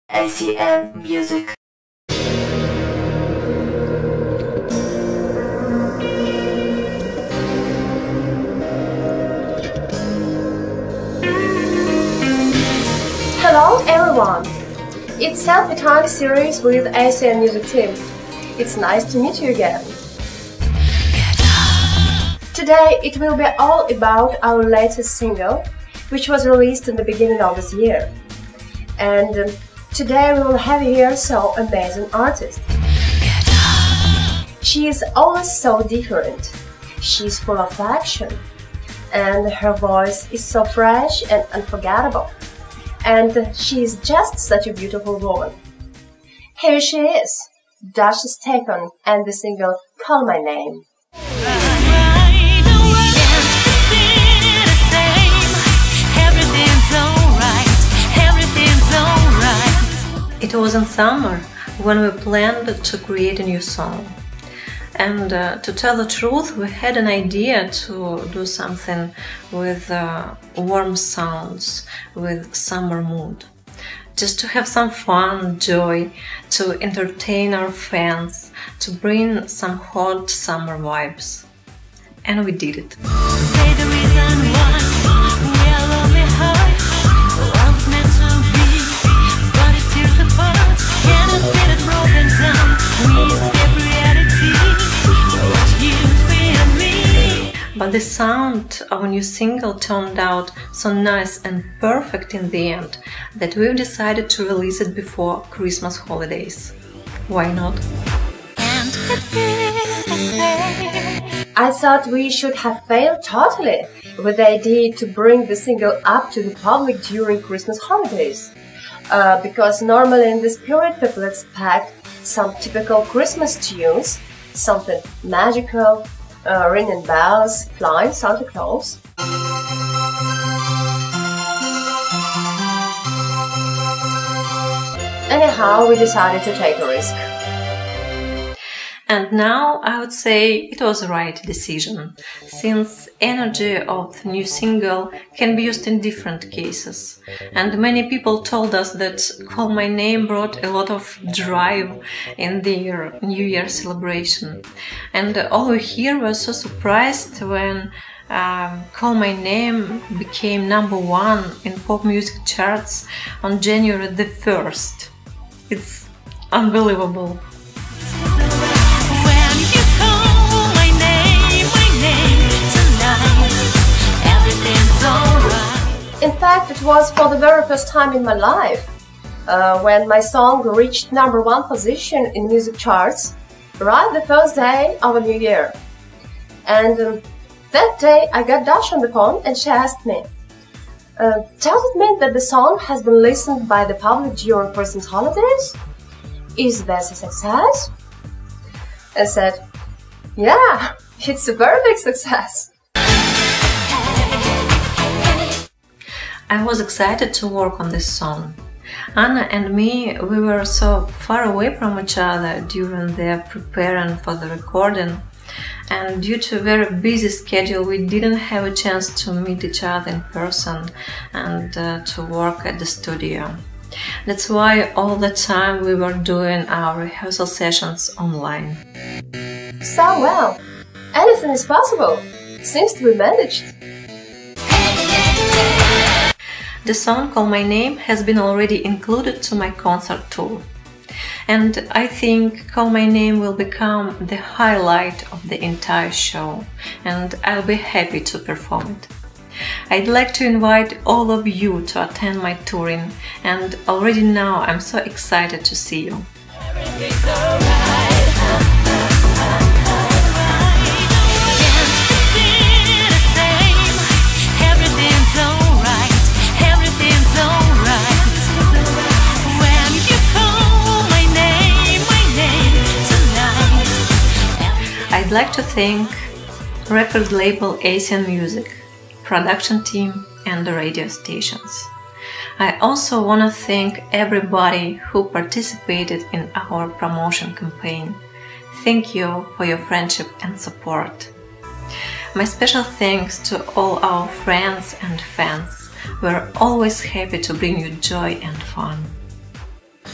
ACN Music. Hello everyone! It's Selfie Time series with ACN Music team. It's nice to meet you again. Today it will be all about our latest single, which was released in the beginning of this year. And today we will have here so amazing artist. She is always so different. She's full of action, and her voice is so fresh and unforgettable. And she is just such a beautiful woman. Here she is, Dasha Stapen, and the single Call My Name. It was in summer when we planned to create a new song. And to tell the truth, we had an idea to do something with warm sounds, with summer mood. Just to have some fun, joy, to entertain our fans, to bring some hot summer vibes. And we did it. Say the reason why we are lonely hearts, once meant to be, but it tears apart. Cannot feel it broken down. We escape reality, but you feel me. But the sound of a new single turned out so nice and perfect in the end that we've decided to release it before Christmas holidays. Why not? I thought we should have failed totally with the idea to bring the single up to the public during Christmas holidays. Because normally in this period people expect some typical Christmas tunes, something magical, ringing bells, flying Santa Claus. Anyhow, we decided to take a risk. And now I would say it was the right decision, since energy of the new single can be used in different cases. And many people told us that Call My Name brought a lot of drive in their New Year celebration. And all we here were so surprised when Call My Name became #1 in pop music charts on January the 1st. It's unbelievable. In fact, it was for the very first time in my life when my song reached #1 position in music charts right the first day of a new year. And that day I got Dasha on the phone and she asked me, does it mean that the song has been listened by the public during Christmas holidays? Is this a success? I said, yeah, it's a very big success. I was excited to work on this song. Anna and me, we were so far away from each other during the preparing for the recording, and due to a very busy schedule we didn't have a chance to meet each other in person and to work at the studio. That's why all the time we were doing our rehearsal sessions online. So well, anything is possible. Seems to be managed. The song Call My Name has been already included to my concert tour. And I think Call My Name will become the highlight of the entire show, and I'll be happy to perform it. I'd like to invite all of you to attend my touring, and already now I'm so excited to see you. I'd like to thank record label ACN Music, production team and the radio stations. I also want to thank everybody who participated in our promotion campaign. Thank you for your friendship and support. My special thanks to all our friends and fans. We're always happy to bring you joy and fun.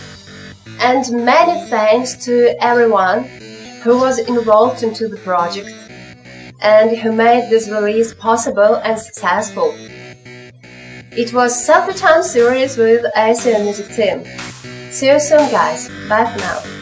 And many thanks to everyone who was involved into the project and who made this release possible and successful. It was Selfie Time series with ACN music team. See you soon, guys. Bye for now.